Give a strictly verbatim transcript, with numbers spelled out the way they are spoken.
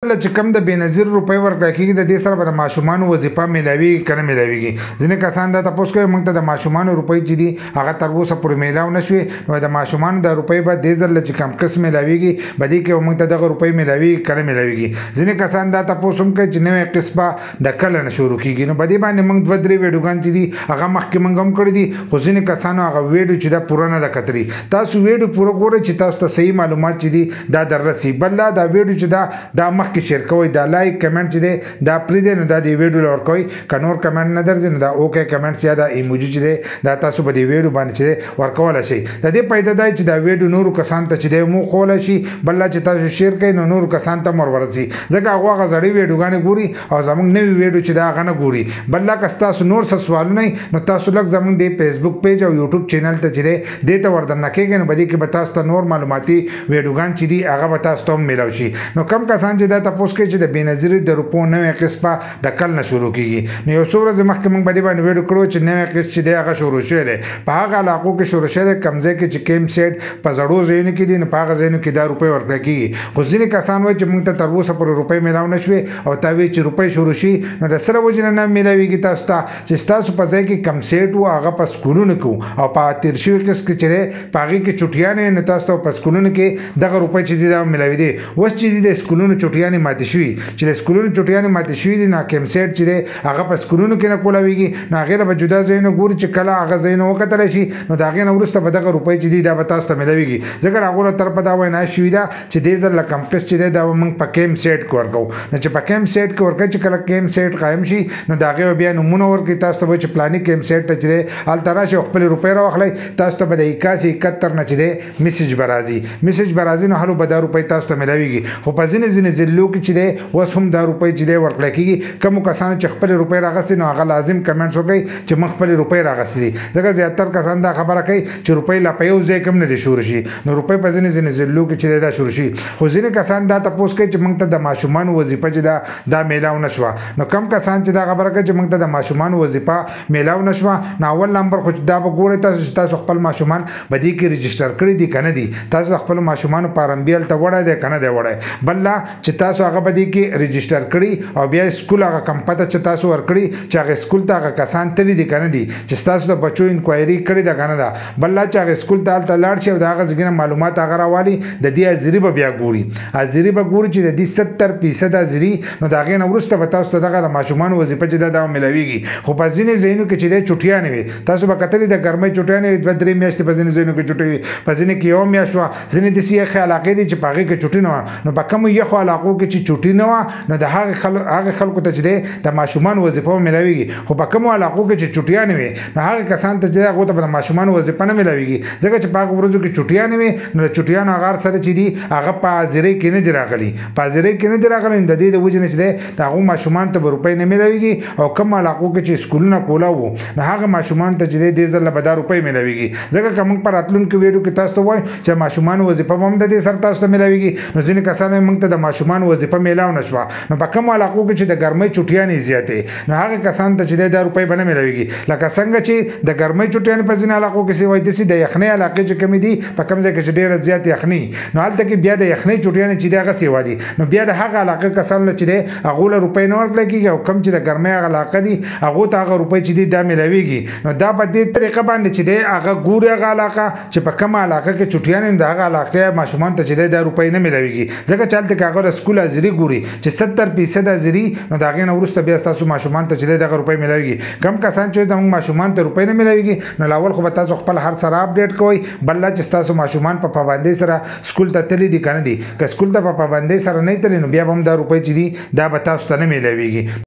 بل چې کم د بېنظیر روپۍ ورکړل کېږي د دې سره به د ماشومانو وظیفه میلاویږي که نه میلاویږي. ځینې کسان دا تپوس کوي موږ ته د ماشومانو روپۍ چې دي هغه تر اوسه پورې میلاو نه شوې، نو د ماشومانو د روپۍ به دې ځل چې کم قسط میلاویږي به دې کې موږ ته دغه روپۍ میلاویږي که نه میلاویږي. ځینې کسان دا تپوس هم کوي چې نوی قسط به د کله نه شروع کېږي. نو په دې باندې موږ دوه درې ویډیوګان چې دي هغه مخکې موږ هم کړي دي، خو ځینې کسانو هغه ویډیو چې دا پوره نه ده کتلې. تاسو ویډیو پوره ګورئ چې تاسو ته صحیح معلومات چې دي دا در رسي. بل دا دا ویډیو چې دا دا مخکې شیر کوئ، دا لایک کمنټ چې دی دا پرېږدئ، نو دا دې ویډیو له ورکوئ. که نور کمنټ نه درځي نو دا اوکې کمنټس یا دا ایموجي چې دی دا تاسو په دې ویډیو باندې چې دی ورکولی شئ. د دې فایده دا چې دا ویډیو نورو کسانو ته چې دی وښوولی شي، بل چې تاسو شیر کوئ نو نورو کسانو ته ور ورسي، ځکه هغوی هغه زړې ویډیوګانې ګوري او زموږ نوي ویډیو چې دا هغه نه ګوري. بل که ستاسو نور څه سوالونه وي نو تاسو لږ زموږ د فیسبوک پیج او یوټیوب چینل ته چې دی دې ته وردننه کېږئ، نو په دې کې به تاسو ته نور معلوماتي ویډیوګان چې دي هغه به تاسو ته هم میلاو شي. نو کم کسان چې دا تپوس کوي چې د بېنظیري د روپو نوی قسط به د کل نه شروع کېږي، نو یو څو ورځې مخکې موږ په دې باندې ویډیو کړو چې نوی قسط چې دی هغه شروع شوی دی. په هغه علاقو کې شروع شوی دی کوم ځای کې چې کیمپ سیټ په زړو ځایونو کې دي، نو په هغه ځایونو کې دا روپۍ ورکړل کېږي. خو ځینې کسان وایي چې موږ ته تر اوسه پورې روپۍ میلاو نه شوې، او تا وایي چې روپۍ شروع شي نو د څه له وجې نه نه میلاویږي تاسو ته چې ستاسو په ځای کې کم سیټ و هغه په سکولونو کې او په تېر شوي قسط کې چې دی په هغې کې چوټیانې وي، نو تاسو ته په سکولونو کې دغه روپۍ چې دي دا میلاوېدې. اوس چې دي د سکولونو چوټیانې ماتې شوي، چې د سکولونو چوټیانې ماتې شوي دي، نو کم سیټ چې دی هغه په سکولونو کې نه کولاویږي، نو هغې له به جدا ځایونه ګوري چې کله هغه ځایونه وکتلی شي نو د هغې نه وروسته به دغه روپۍ چې دي دا به تاسو ته میلاویږي. ځکه د هغو له طرفه دا وینا شوې ده چې دې ځل له کم قسط چې دی دا به موږ په کیمپ سیټ کې ورکوو. نو چې په کیمپ سیټ کې ورکوي چې کله کیمپ سیټ قایم شي نو د هغې به بیا نومونه ورکوي تاسو ته به چې فلاني کیمپ سیټ ته چې دی هلته راشئ او خپلې روپۍ راواخلئ. تاسو ته به د اکاسي اکهتر نه چې دی میسج به راځي، میسج به راځي، نو هلو به دا روپۍ تاسو ته میلاویږي. خو په ځینې ځینې ضلعو کې چې دی اوس هم دا روپۍ چې دی ورکړی کېږي. کومو کسانو چې خپلې روپۍ راغستې نو هغه لازم کمنټس وکړئ چې موږ خپلې روپۍ راغستې دي، ځکه زیاتر کسان دا خبره کوي چې روپۍ لا په یو ځای کې هم نه دي شروع شي، نو روپۍ په ځینې ځینې ضلعو کې چې دی دا شروع شي. خو ځینې کسان دا تپوس کوي چې موږ ته د ماشومانو وظیفه چې دا دا میلاو نه شوه. نو کم کسان چې دا خبره کوي چې موږ ته د ماشومانو وظیفه میلاو نه شوه، نو اول نمبر خو دا به ګورئ تاسو چې تاسو خپل ماشومان په دې کې رجسټر کړي دي که نه دي، تاسو خپلو ماشومانو فارم بي هلته وړی دی که نه دی وړی. بل چې تاسو هغه په دې کې رجسټر کړي او بیا سکول هغه کم پته چې تاسو ورکړي چې هغه سکول ته هغه کسان تللي دي که نه دي، چې ستاسو د بچو انکوایري کړې ده که نه ده. بل چې هغه سکول ته هلته لاړ شي او د هغه ځای نه معلومات هغه راوالي، د دې حاضري به بیا ګوري، حاضري به ګوري چې د دې ستر فیصد حاضري، نو د هغې نه وروسته به تاسو ته دغه د ماشومانو وظیفه چې ده دا میلاویږي. خو په ځینې ځایونو کې چې دی چوټیانې وي، تاسو به کتلي د ګرمۍ چوټیانې وي، دوه درې میاشتې په ځینې ځایونو کې چوټۍ وي، په ځینې کې یوه میاشت وه، ځینې داسې یخې علاقې دي چې په هغې کې چوټي نه وه. نو په کومو یخو علاقو کې چې چوټي نه وه نو د هغې هغې خلکو ته چې دی د ماشومانو وظیفه به میلاویږي. خو په کومو علاقو کې چې چوټیانې وي نو هغه کسان ته چې دی هغو ته به د ماشومانو وظیفه نه میلاویږي، ځکه چې په هغو ورځو کې چوټیانې وي، نو د چوټیانو هغه هر سره چې دي هغه په حاضرۍ کې نه دي راغلي، په حاضرۍ کې نه دي راغلي، نو د دې د وجې نه چې دی د هغو ماشومانو ته به روپۍ نه میلاویږي. او کوم علاقو کې چې سکولونه کولاو وو نو هغه ماشومانو ته چې دی دې ځل به دا روپۍ میلاویږي. ځکه که موږ په راتلونکي ویډیو کې تاسو ته ووایو چې ماشومانو وظیفه به هم د دې سره تاسو ته میلاویږي، نو ځینې کسان وایي موږ ته د ماشومانو وظیفه میلاو نه شوه. نو په کومو علاقو کې چې د ګرمۍ چوټیانې زیاتې نو هغه کسانو ته چې دی دا روپۍ به نه میلاویږي. لکه څنګه چې د ګرمۍ چوټیانې په ځینې علاقو کې وایي داسې د یخنۍ علاقې چې کومې دي په کوم ځای کې چې ډېره زیات یخنۍ، نو هلته کې بیا د یخنۍ چوټیانې چې دی هغه سیوا دي، نو بیا د هغه علاقې کسانو له چې دی هغو له روپۍ نه ورکړی کېږي، او کوم چې د ګرمۍ هغه علاقه دي هغو ته هغه روپۍ چې دي دا میلاویږي. نو دا په دې طریقه باندې چې دی هغه ګوري هغه علاقه چې په کومه علاقه کې چوټیانې د هغه علاقې ماشومانو ته چې دی دا روپۍ نه میلاویږي، ځکه چې هلته کې هغه د سکول حاضري ګوري چې ستر فیصد حاضري، نو د هغې نه وروسته بیا ستاسو ماشومانو ته چې دی دغه روپۍ میلاویږي. کم کسان چې زموږ ماشومانو ته روپۍ نه میلاویږي نو لاول خو به تاسو خپل هر سره اپډیټ کوئ، بل چې ستاسو ماشومان په پابندۍ سره سکول ته تللي دي که نه دي. که سکول ته په پابندۍ سره نه تللي نو بیا به هم دا روپۍ چې دي دا به تاسو ته نه میلاویږي.